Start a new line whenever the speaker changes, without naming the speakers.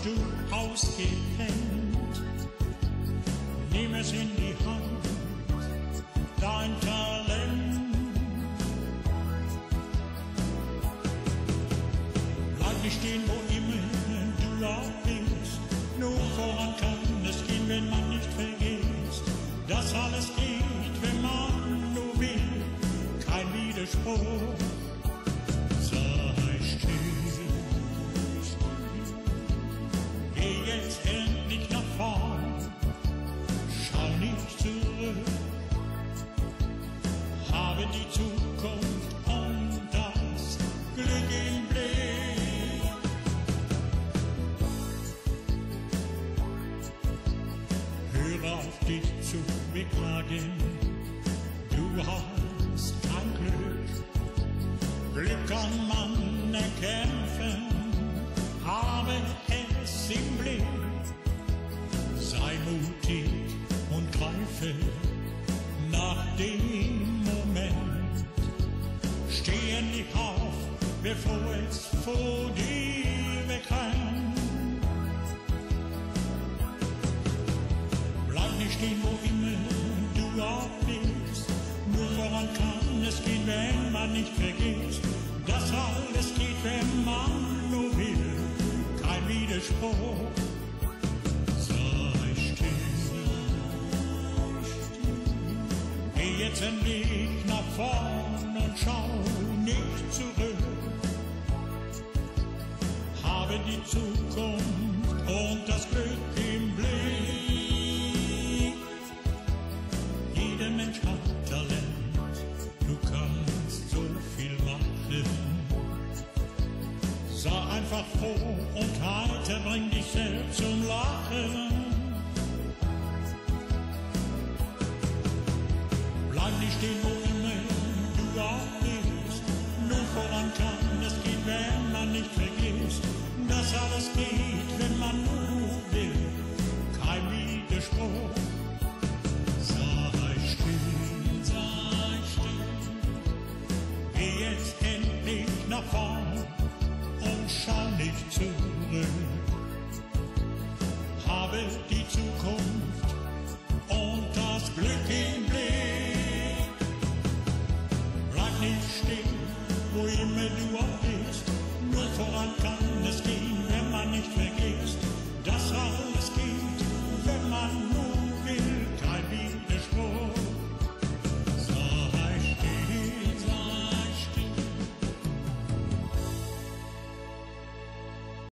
du ausgepennt. Nimm es in die Hand, dein Talent. Bleib nicht stehen, wo immer du auch bist. Nur voran kann es gehen, wenn man nicht vergisst. Das alles geht, wenn man nur will. Kein Widerspruch. Sei still. Geh jetzt endlich nach vorn. Schau nicht zurück. Habe die Zukunft und das Glück im Blick. Höre auf dich zu beklagen, du hast kein Glück. Glück kann man erkämpfen, habe es im Blick. Sei mutig und greife nach dem Moment. Steh endlich auf, bevor es vor dir wegrennt. Bleib nicht stehen, wo immer du auch bist. Nur voran kann es gehen, wenn man nicht vergisst. Das alles geht, wenn man nur will. Kein Widerspruch. Sei still. Geh jetzt endlich nach vorn und schau nicht zurück. Habe die Zukunft und das Glück im Blick. Jeder Mensch hat Talent, du kannst so viel machen. Sei einfach froh und heiter, bring dich selbst zum Lachen. Bleib nicht stehen, wo immer du auch bist. Nur voran kann es gehen, wenn man nicht vergisst. Das alles geht, wenn man nur will. Kein Widerspruch. Sei still, sei still. Geh jetzt endlich nach vorn und schau nicht zurück. Habe die Zukunft und das Glück im Blick. Bleib nicht stehen, wo immer du auch bist. Nur voran kann es gehen, wenn man nicht vergisst.